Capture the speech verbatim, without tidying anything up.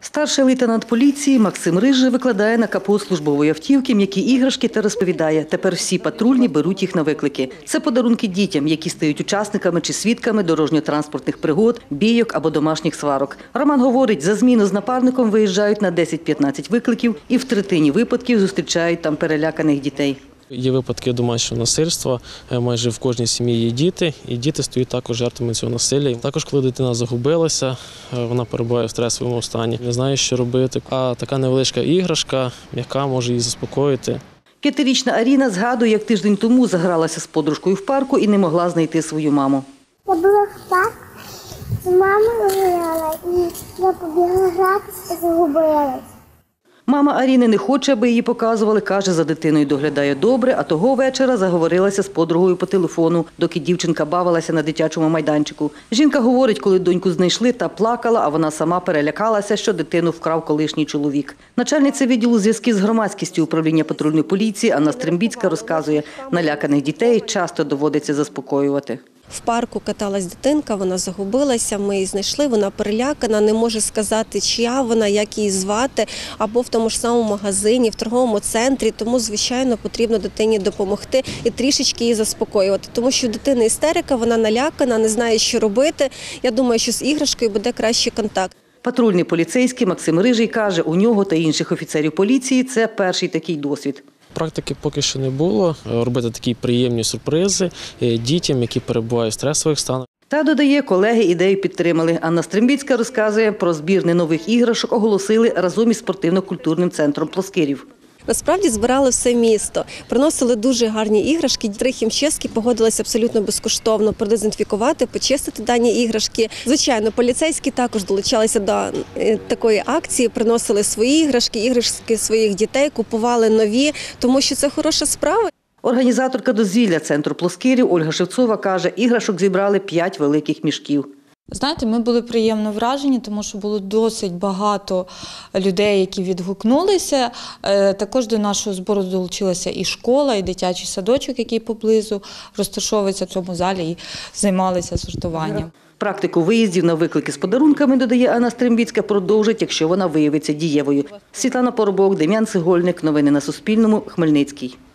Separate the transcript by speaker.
Speaker 1: Старший лейтенант поліції Максим Рижий викладає на капот службової автівки м'які іграшки та розповідає, тепер всі патрульні беруть їх на виклики. Це подарунки дітям, які стають учасниками чи свідками дорожньо-транспортних пригод, бійок або домашніх сварок. Роман говорить, за зміну з напарником виїжджають на десять-п'ятнадцять викликів і в третині випадків зустрічають там переляканих дітей.
Speaker 2: Є випадки домашнього насильства, майже в кожній сім'ї є діти, і діти стають також жертвами цього насилля. Також, коли дитина загубилася, вона перебуває в стресовому стані, не знає, що робити, а така невеличка іграшка, яка може її заспокоїти.
Speaker 1: П'ятирічна Аріна згадує, як тиждень тому загралася з подружкою в парку і не могла знайти свою маму.
Speaker 3: Я була в парку, з мамою гуляла, і я побігла гратися і загубилась.
Speaker 1: Мама Аріни не хоче, аби її показували, каже, за дитиною доглядає добре, а того вечора заговорилася з подругою по телефону, доки дівчинка бавилася на дитячому майданчику. Жінка говорить, коли доньку знайшли, та плакала, а вона сама перелякалася, що дитину вкрав колишній чоловік. Начальниця відділу зв'язків з громадськістю управління патрульної поліції Анна Стрембіцька розказує, наляканих дітей часто доводиться заспокоювати.
Speaker 4: В парку каталась дитинка, вона загубилася, ми її знайшли, вона перелякана, не може сказати, чия вона, як її звати, або в тому ж самому магазині, в торговому центрі, тому, звичайно, потрібно дитині допомогти і трішечки її заспокоювати, тому що дитина істерика, вона налякана, не знає, що робити. Я думаю, що з іграшкою буде кращий контакт.
Speaker 1: Патрульний поліцейський Максим Рижий каже, у нього та інших офіцерів поліції це перший такий досвід.
Speaker 2: Практики поки що не було, робити такі приємні сюрпризи дітям, які перебувають в стресових станах.
Speaker 1: Та, додає, колеги ідею підтримали. Анна Стрембіцька розказує, про збір нових іграшок оголосили разом із спортивно-культурним центром Плоскирів.
Speaker 4: Насправді збирали все місто, приносили дуже гарні іграшки. Три хімчистки погодилися абсолютно безкоштовно продезінфікувати, почистити дані іграшки. Звичайно, поліцейські також долучалися до такої акції, приносили свої іграшки, іграшки своїх дітей, купували нові, тому що це хороша справа.
Speaker 1: Організаторка дозвілля центру Плоскирів Ольга Шевцова каже, іграшок зібрали п'ять великих мішків.
Speaker 5: Знаєте, ми були приємно вражені, тому що було досить багато людей, які відгукнулися. Також до нашого збору долучилася і школа, і дитячий садочок, який поблизу розташовується в цьому залі, і займалися сортуванням.
Speaker 1: Практику виїздів на виклики з подарунками, додає Анна Стрембіцька, продовжить, якщо вона виявиться дієвою. Світлана Поробок, Дем'ян Цегольник. Новини на Суспільному. Хмельницький.